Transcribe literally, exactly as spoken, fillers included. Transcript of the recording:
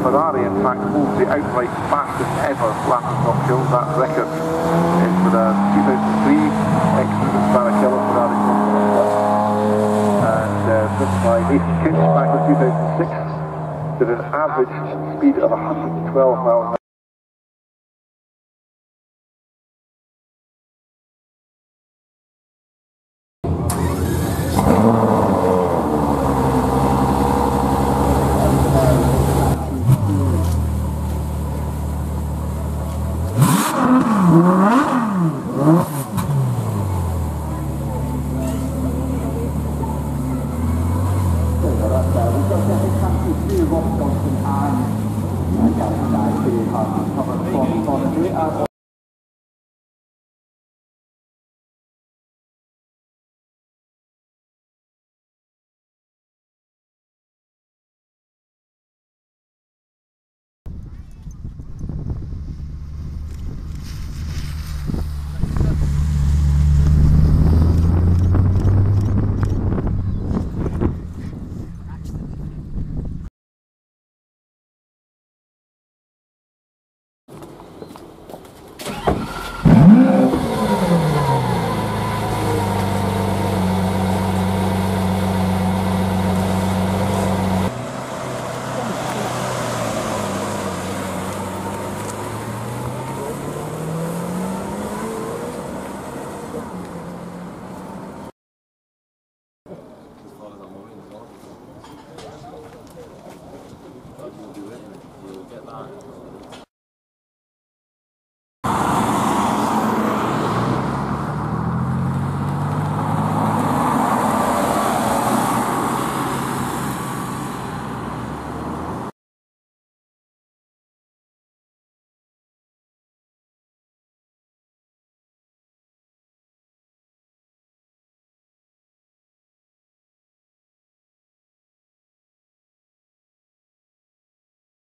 Ferrari in fact holds the outright fastest ever lap at Top Hill. That record is for the two thousand three Exodus Barrichello Ferrari and uh, driven by Nathan Kinch back in two thousand six did an average speed of one hundred twelve miles an hour. You'll get that.